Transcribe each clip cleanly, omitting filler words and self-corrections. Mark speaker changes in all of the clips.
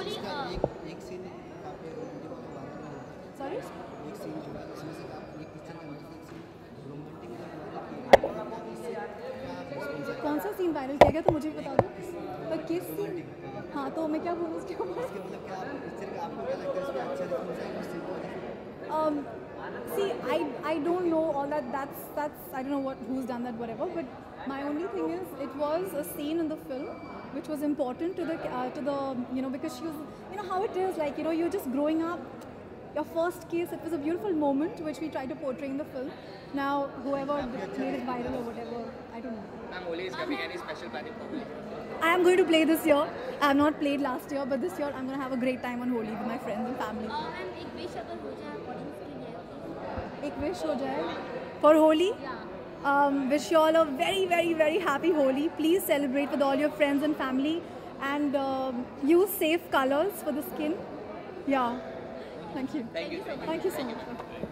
Speaker 1: होली
Speaker 2: एक सीन काफी रोमांटिक वाला बात में
Speaker 1: सॉरी
Speaker 2: एक सीन जो है उसमें से आप एक पिक्चर का अंदर से एक सीन रोमांटिक
Speaker 1: कौन सा सीन वायरल किया गया तो मुझे भी बता दो तो किस सीन हाँ तो मैं क्या बोलूँ उसके ऊपर
Speaker 2: मतलब क्या पिक्चर का आपको क्या लगता है इसमें अच्छा रिस्पॉन्स है उस सीन को
Speaker 1: See, I don't know all that. That's I don't know who's done that, whatever. But my only thing is, it was a scene in the film which was important to the because she was how it is like you're just growing up. Your first kiss, it was a beautiful moment which we tried to portray in the film. Now, whoever made it viral or whatever, I don't know.
Speaker 3: Ma'am, Holi is coming. Any special planning for Holi?
Speaker 1: I am going to play this year. I have not played last year, but this year I'm going to have a great time on Holi with my friends and family.
Speaker 4: Ma'am एक wish अगर हो जाए audience के लिए
Speaker 1: एक wish हो जाए for Holi. Wish you all a very, very, very happy Holi. Please celebrate with all your friends and family, and use safe colors for the skin. Yeah. Thank you.
Speaker 3: Thank you.
Speaker 1: Thank you so much.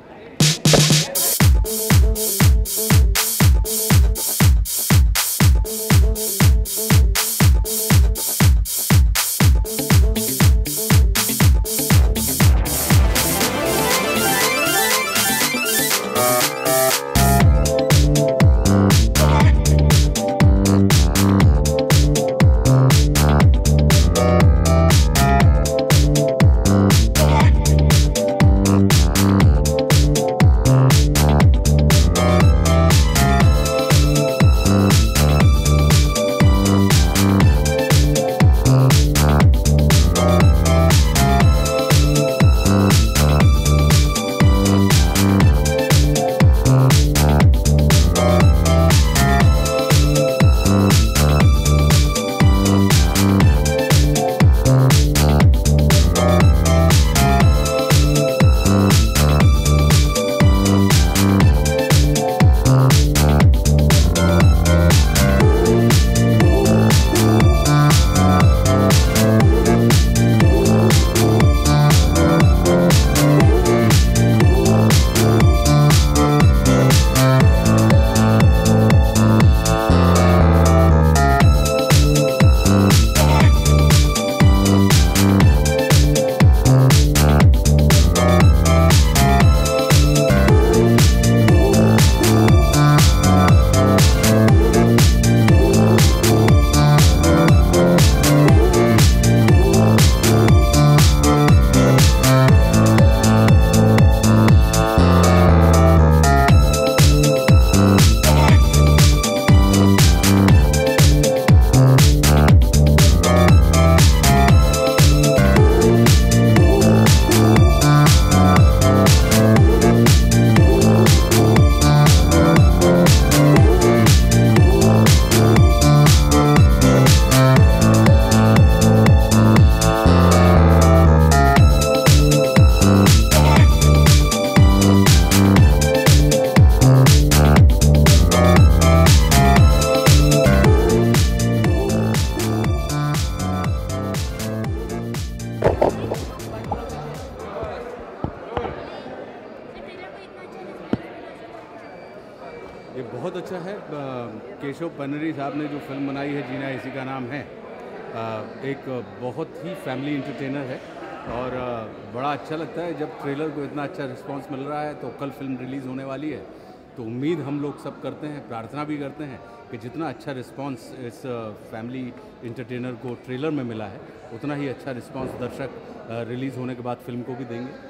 Speaker 5: ये बहुत अच्छा है। केशव पन्नरी साहब ने जो film बनाई है जीना इसी का नाम है, एक बहुत ही फैमिली इंटरटेनर है और बड़ा अच्छा लगता है जब ट्रेलर को इतना अच्छा रिस्पांस मिल रहा है। तो कल फिल्म रिलीज़ होने वाली है, तो उम्मीद हम लोग सब करते हैं, प्रार्थना भी करते हैं कि जितना अच्छा रिस्पांस इस फैमिली इंटरटेनर को ट्रेलर में मिला है, उतना ही अच्छा रिस्पांस दर्शक रिलीज़ होने के बाद फिल्म को भी देंगे।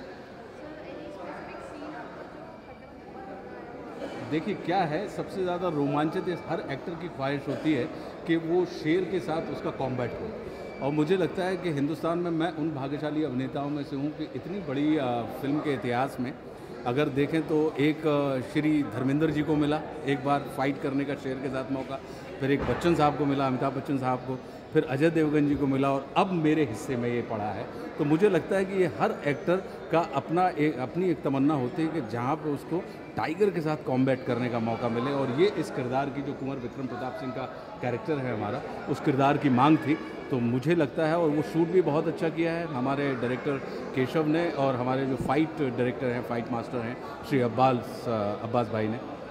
Speaker 5: देखिए क्या है, सबसे ज़्यादा रोमांचित हर एक्टर की ख्वाहिश होती है कि वो शेर के साथ उसका कॉम्बैट हो, और मुझे लगता है कि हिंदुस्तान में मैं उन भाग्यशाली अभिनेताओं में से हूँ कि इतनी बड़ी फिल्म के इतिहास में अगर देखें तो एक श्री धर्मेंद्र जी को मिला एक बार फाइट करने का शेर के साथ मौका, फिर एक बच्चन साहब को मिला, अमिताभ बच्चन साहब को, फिर अजय देवगन जी को मिला, और अब मेरे हिस्से में ये पड़ा है। तो मुझे लगता है कि ये हर एक्टर का अपनी एक तमन्ना होती है कि जहाँ पे उसको टाइगर के साथ कॉम्बैट करने का मौका मिले, और ये इस किरदार की जो कुंवर विक्रम प्रताप सिंह का कैरेक्टर है हमारा, उस किरदार की मांग थी। तो मुझे लगता है, और वो शूट भी बहुत अच्छा किया है हमारे डायरेक्टर केशव ने, और हमारे जो फाइट डायरेक्टर हैं, फाइट मास्टर हैं श्री अब्बास भाई ने,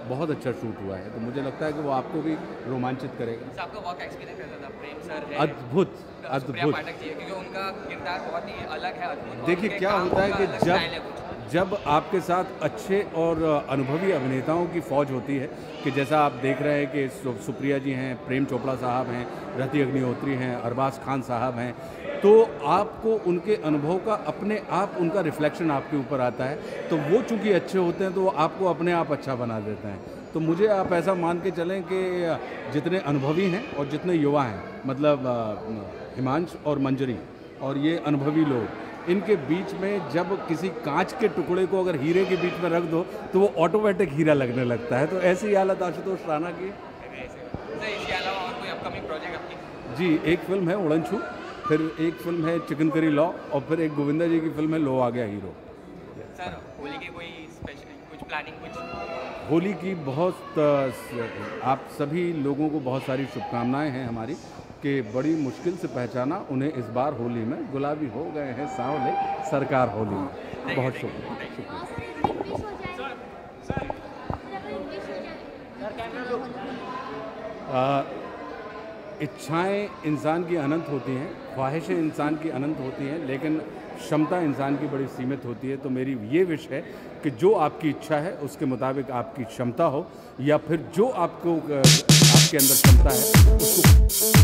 Speaker 5: बहुत अच्छा शूट हुआ है, तो मुझे लगता है कि वो आपको भी रोमांचित करेगा।
Speaker 3: सर आपका वर्क एक्सपीरियंस कैसा था? प्रेम सर है,
Speaker 5: अद्भुत
Speaker 3: सुप्रिया
Speaker 5: अद्भुत।
Speaker 3: पाठक जी है, क्योंकि उनका किरदार बहुत ही अलग है, अद्भुत।
Speaker 5: देखिए क्या होता है कि जब आपके साथ अच्छे और अनुभवी अभिनेताओं की फौज होती है, कि जैसा आप देख रहे हैं कि सुप्रिया जी हैं, प्रेम चोपड़ा साहब हैं, रति अग्निहोत्री हैं, अरबाज खान साहब हैं, तो आपको उनके अनुभव का अपने आप उनका रिफ्लेक्शन आपके ऊपर आता है। तो वो चूँकि अच्छे होते हैं तो वो आपको अपने आप अच्छा बना देते हैं। तो मुझे आप ऐसा मान के चलें कि जितने अनुभवी हैं और जितने युवा हैं, मतलब हिमांश और मंजरी और ये अनुभवी लोग, इनके बीच में जब किसी कांच के टुकड़े को अगर हीरे के बीच में रख दो तो वो ऑटोमेटिक हीरा लगने लगता है। तो ऐसी हालत आशुतोष राणा की।
Speaker 3: इसके अलावा और कोई अपकमिंग प्रोजेक्ट आपकी?
Speaker 5: जी, एक फिल्म है उड़नछू, फिर एक फिल्म है चिकन करी लॉ, और फिर एक गोविंदा जी की फिल्म है लो आ गया हीरो।
Speaker 3: सर होली की कोई स्पेशल कुछ प्लानिंग? कुछ
Speaker 5: होली की बहुत आप सभी लोगों को बहुत सारी शुभकामनाएं हैं हमारी, कि बड़ी मुश्किल से पहचाना उन्हें इस बार होली में, गुलाबी हो गए हैं सांवले सरकार होली में। बहुत शुक्रिया। इच्छाएं इंसान की अनंत होती हैं, ख्वाहिशें इंसान की अनंत होती हैं, लेकिन क्षमता इंसान की बड़ी सीमित होती है। तो मेरी ये विश है कि जो आपकी इच्छा है उसके मुताबिक आपकी क्षमता हो, या फिर जो आपको आपके अंदर क्षमता है उसको।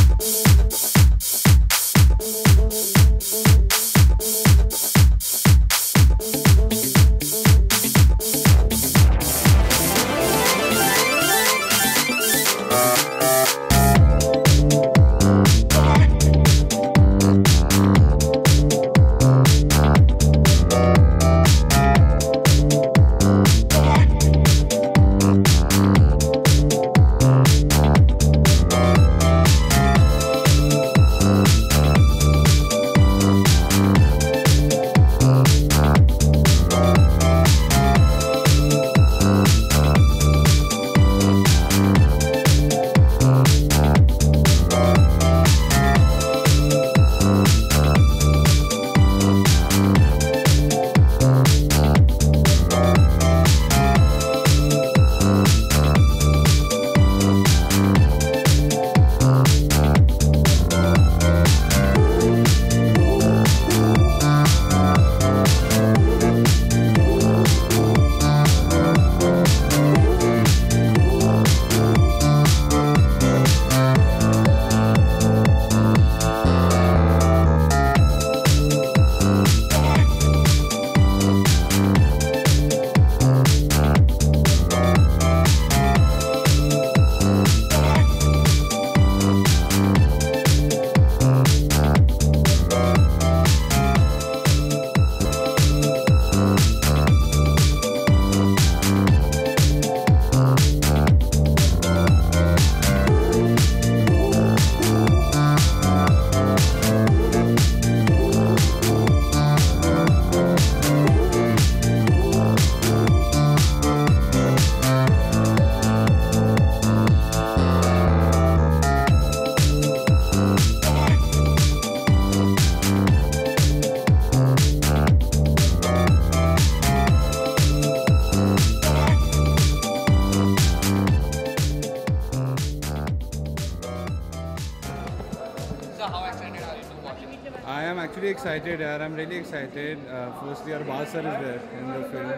Speaker 6: I am actually excited, yaar. I'm really excited. Firstly, Arbaz sir is there in the film,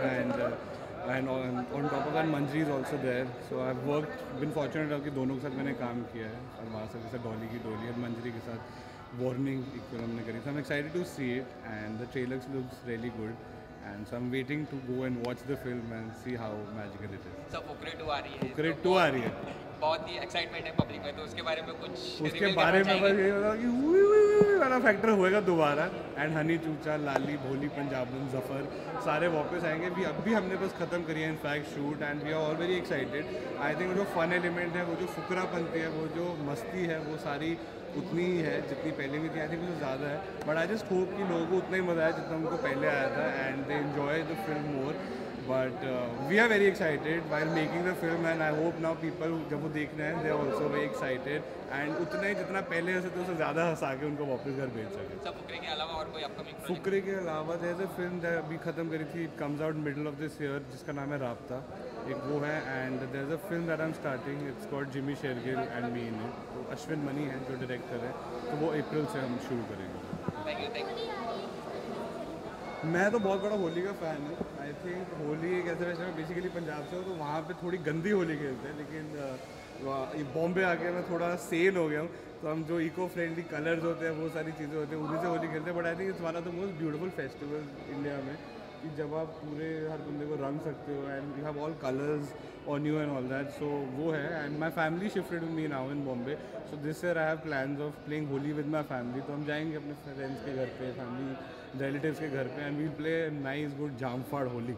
Speaker 6: and on top of that, Manjri is also there. So I've been fortunate enough कि दोनों के साथ मैंने काम किया है. Arbaz sir के साथ डॉली की डोली और मंजरी के साथ वार्निंग एक फिल्म हमने करी. So I'm excited to see it, and the trailer looks really good. And so I'm waiting to go and watch the film and see how magical it is.
Speaker 3: सब फुकरे 2 आ रही है.
Speaker 6: फुकरे 2 आ रही है.
Speaker 3: बहुत ही एक्साइटमेंट है पब्लिक में, तो उसके बारे में कुछ
Speaker 6: उसके बारे में बस ये होगा कि वुई वाला फैक्टर होएगा दोबारा. एंड हनी चूचा, लाली, भोली पंजाबन, जफर सारे वापस आएंगे. अभी हमने बस ख़त्म करी है in fact shoot, and we are all very excited. I think जो फन एलिमेंट है, वो जो फुकरापंती है, वो जो मस्ती है, वो सारी उतनी ही है जितनी पहले भी थी. आई थिंक उससे ज़्यादा है. बट आई जस्ट होप कि लोगों को उतना ही मज़ा आया जितना उनको पहले आया था, and they enjoy the film more. But we are very excited while making the film, and I hope now people जब वो देख रहे हैं they are also very excited, and उतना ही जितना पहले हंसे थे उससे ज़्यादा हंसा के उनको वापस घर भेज सके।
Speaker 3: सब फुकरे के अलावा और कोई अपकमिंग
Speaker 6: फुकरे के अलावा जैसे फिल्म अभी ख़त्म करी थी, it comes out middle of this year, जिसका नाम है राब्ता, एक वो है। And there is a film that I am starting, it's called Jimmy Shergill and me in it. तो अश्विन मनी है जो डायरेक्टर है, तो वो अप्रैल से हम शुरू करेंगे।
Speaker 3: Thank you.
Speaker 6: मैं तो बहुत बड़ा होली का फ़ैन हूँ। आई थिंक होली एक ऐसे वैसे मैं बेसिकली पंजाब से हूँ, तो वहाँ पे थोड़ी गंदी होली खेलते हैं, लेकिन बॉम्बे आके मैं थोड़ा सेल हो गया हूँ, तो हम जो इको फ्रेंडली कलर्स होते हैं वो सारी चीज़ें होती हैं उन्हीं से होली खेलते हैं। But I think it's one of the most beautiful festival India में, कि जब आप पूरे हर बंदे को रंग सकते हो and you have all colours on you and all that, so वो है। And my family shifted with me now in Bombay, so this year I have plans of playing Holi with my family. तो हम जाएंगे अपने फ्रेंड्स के घर पे, family relatives के घर पे, and we play nice good जामफाड़ Holi.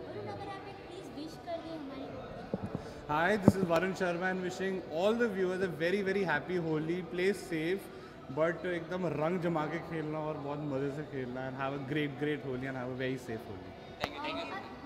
Speaker 6: Hi, this is Varun Sharma and wishing all the viewers a very very happy Holi. Play safe, but एकदम रंग जमा के खेलना और बहुत मज़े से खेलना, and have a great Holi and have a very safe Holi.
Speaker 3: Thank you.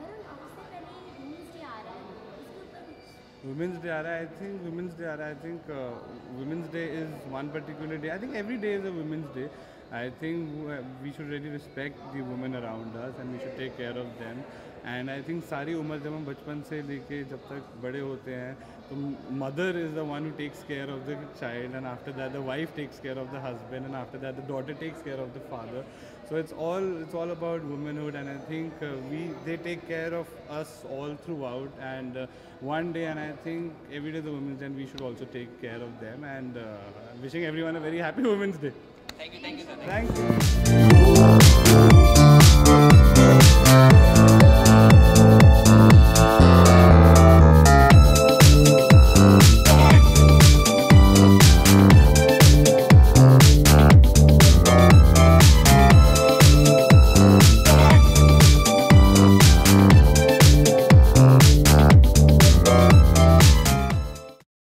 Speaker 6: Women's Day आ रहा है, I think Women's Day आ रहा है, I think Women's Day is one particular day. I think every day is a Women's Day. I think we should really respect the women around us and we should take care of them. And I think सारी उम्र जब हम बचपन से लेके जब तक बड़े होते हैं, तो mother is the one who takes care of the child, and after that the wife takes care of the husband, and after that the daughter takes care of the father. So it's all about womanhood, and I think they take care of us all throughout. And one day, and I think every day the Women's Day, and we should also take care of them. And wishing everyone a very happy Women's Day.
Speaker 3: Thank you sir.
Speaker 6: Thank you.